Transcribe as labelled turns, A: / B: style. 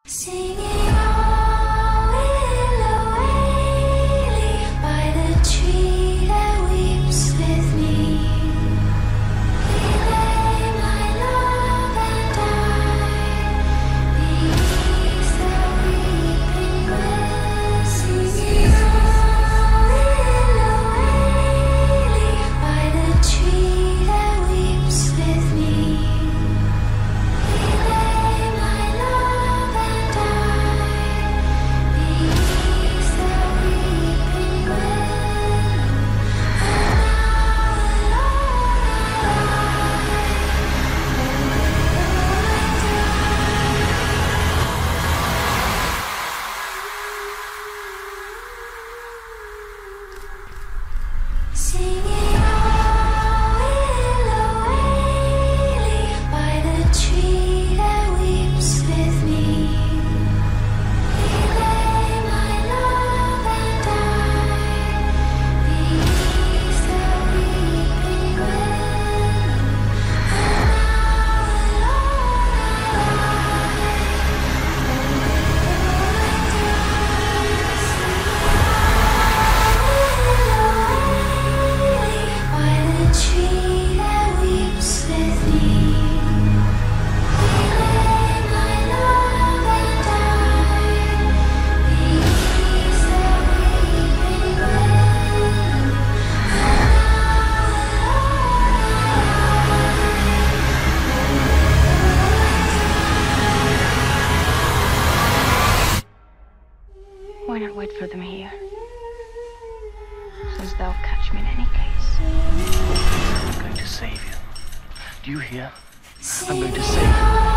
A: Singing all willow leaf by the tree that weeps with me. We lay my love and I beneath the weeping willow. Singing all willow leaf by the tree that weeps with me. We lay my love and I beneath the weeping willow. And now singing all willow leaf by the tree that weeps with me. We lay my love and I beneath the weeping willow. And now by the tree that weeps with me. We lay my love and I beneath the weeping willow.
B: Why not wait for them here? Since they'll catch me in any case.
C: I'm going to save you. Do you hear? I'm going to save you.